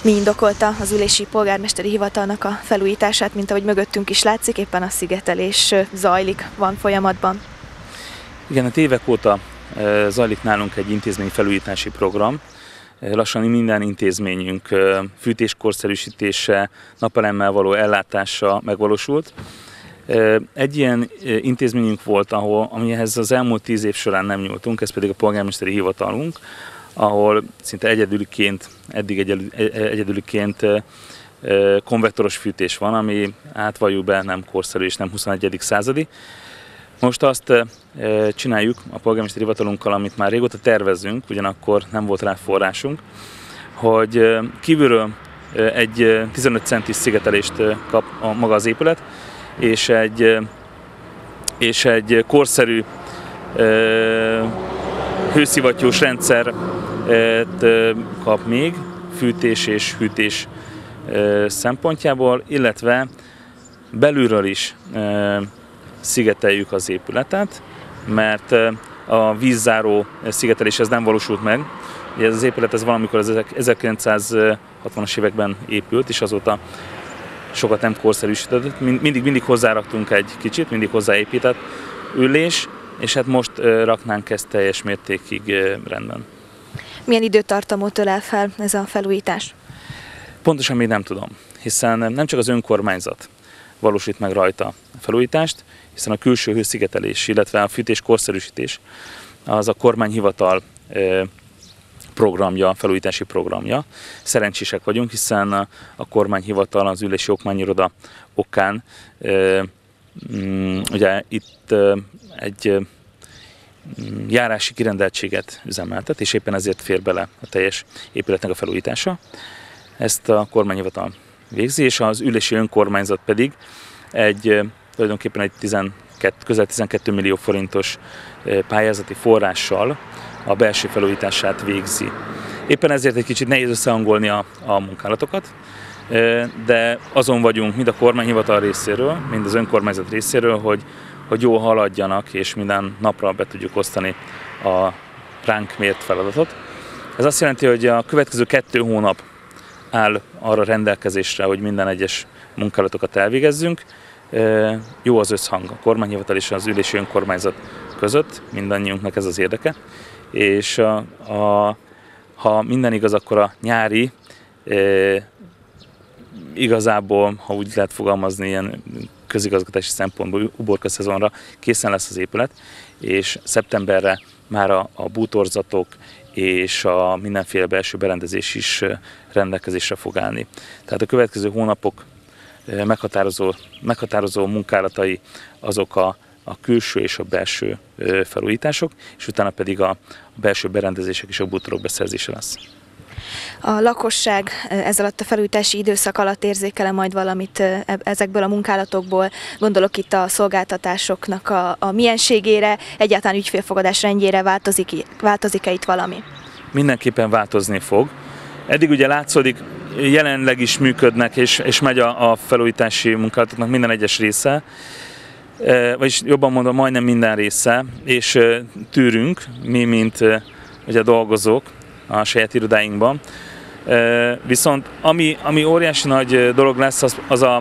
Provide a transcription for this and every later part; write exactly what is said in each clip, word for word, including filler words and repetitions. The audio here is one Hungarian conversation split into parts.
Mi indokolta az ülési polgármesteri hivatalnak a felújítását, mint ahogy mögöttünk is látszik, éppen a szigetelés zajlik, van folyamatban? Igen, hát évek óta zajlik nálunk egy intézmény felújítási program. Lassan minden intézményünk fűtéskorszerűsítése, napelemmel való ellátása megvalósult. Egy ilyen intézményünk volt, ahol, amihez az elmúlt tíz év során nem nyúltunk, ez pedig a polgármesteri hivatalunk, ahol szinte egyedüliként, eddig egyedüliként konvektoros fűtés van, ami hát valljuk be nem korszerű és nem huszonegyedik századi. Most azt csináljuk a polgármesteri hivatalunkkal, amit már régóta tervezünk, ugyanakkor nem volt rá forrásunk, hogy kívülről egy tizenöt centis szigetelést kap a maga az épület, és egy, és egy korszerű hőszivattyús rendszert kap még fűtés és hűtés szempontjából, illetve belülről is szigeteljük az épületet, mert a vízzáró szigetelés ez nem valósult meg. Ez az épület ez valamikor az ezerkilencszázhatvanas években épült, és azóta sokat nem korszerűsített. Mindig, mindig hozzáraktunk egy kicsit, mindig hozzáépített ülés, és hát most raknánk ezt teljes mértékig rendben. Milyen időtartamot ölel fel ez a felújítás? Pontosan még nem tudom, hiszen nem csak az önkormányzat valósít meg rajta a felújítást, hiszen a külső hőszigetelés, illetve a fűtés korszerűsítés az a kormányhivatal programja, felújítási programja. Szerencsések vagyunk, hiszen a kormányhivatal az ülési okmányiroda okán ugye itt egy járási kirendeltséget üzemeltet, és éppen ezért fér bele a teljes épületnek a felújítása. Ezt a kormányhivatal végzi, és az ülési önkormányzat pedig egy tulajdonképpen egy tizenkét, közel tizenkét millió forintos pályázati forrással a belső felújítását végzi. Éppen ezért egy kicsit nehéz összehangolni a, a munkálatokat, de azon vagyunk mind a kormányhivatal részéről, mind az önkormányzat részéről, hogy, hogy jól haladjanak, és minden napra be tudjuk osztani a ránk mért feladatot. Ez azt jelenti, hogy a következő kettő hónap áll arra rendelkezésre, hogy minden egyes munkálatokat elvégezzünk. Jó az összhang a kormányhivatal és az ülési önkormányzat között, mindannyiunknak ez az érdeke. És a, a, ha minden igaz, akkor a nyári, e, igazából, ha úgy lehet fogalmazni, ilyen közigazgatási szempontból uborka szezonra készen lesz az épület, és szeptemberre már a, a bútorzatok és a mindenféle belső berendezés is rendelkezésre fog állni. Tehát a következő hónapok meghatározó, meghatározó munkálatai azok a, a külső és a belső felújítások, és utána pedig a belső berendezések és a bútorok beszerzése lesz. A lakosság ez alatt a felújítási időszak alatt érzékel-e majd valamit ezekből a munkálatokból? Gondolok itt a szolgáltatásoknak a, a mienségére, egyáltalán ügyfélfogadás rendjére, változik, változik-e itt valami? Mindenképpen változni fog. Eddig ugye látszódik, jelenleg is működnek, és, és megy a, a felújítási munkálatoknak minden egyes része, vagyis jobban mondva majdnem minden része, és tűrünk, mi, mint ugye dolgozók a saját irodáinkban. Viszont ami, ami óriási nagy dolog lesz, az, az a,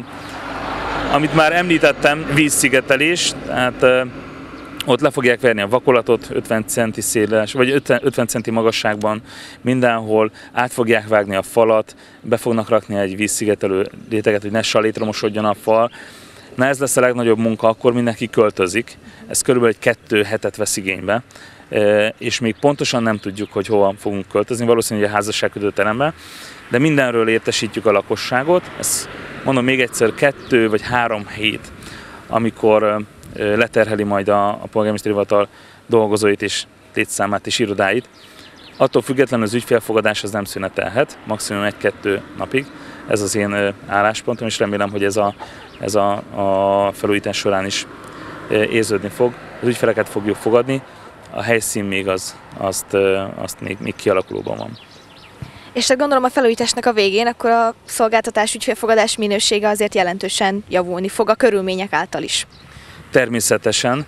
amit már említettem, vízszigetelés, tehát ott le fogják verni a vakolatot ötven centi széles, vagy ötven centi magasságban mindenhol, át fogják vágni a falat, be fognak rakni egy vízszigetelő réteget, hogy ne salétra mosodjon a fal. Na ez lesz a legnagyobb munka, akkor mindenki költözik. Ez körülbelül egy kettő hetet vesz igénybe, és még pontosan nem tudjuk, hogy hova fogunk költözni, valószínűleg a házasságkötőterembe, de mindenről értesítjük a lakosságot. Ez mondom még egyszer, kettő vagy három hét, amikor leterheli majd a, a polgármesteri hivatal dolgozóit és létszámát és irodáit. Attól függetlenül az ügyfélfogadás az nem szünetelhet, maximum egy-kettő napig. Ez az én álláspontom, és remélem, hogy ez a, ez a, a felújítás során is érződni fog. Az ügyfeleket fogjuk fogadni, a helyszín még az, azt, azt még, még kialakulóban van. És tehát gondolom a felújításnak a végén akkor a szolgáltatás ügyfélfogadás minősége azért jelentősen javulni fog a körülmények által is. Természetesen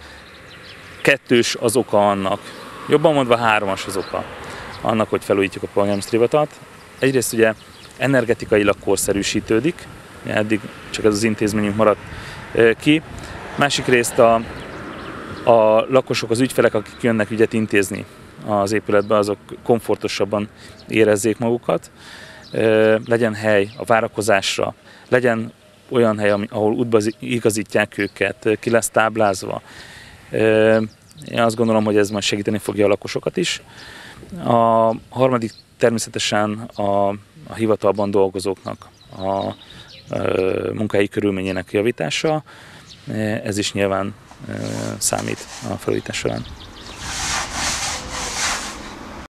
kettős az oka annak, jobban mondva hármas az oka annak, hogy felújítjuk a polgármesteri hivatalt. Egyrészt ugye energetikailag korszerűsítődik, eddig csak ez az intézményünk maradt ki. Másik részt a, a lakosok, az ügyfelek, akik jönnek ügyet intézni az épületbe, azok komfortosabban érezzék magukat. Legyen hely a várakozásra, legyen olyan hely, ahol útba igazítják őket, ki lesz táblázva. Én azt gondolom, hogy ez majd segíteni fogja a lakosokat is. A harmadik természetesen a, a hivatalban dolgozóknak a, a munkahelyi körülményének javítása. Ez is nyilván számít a felújítás során.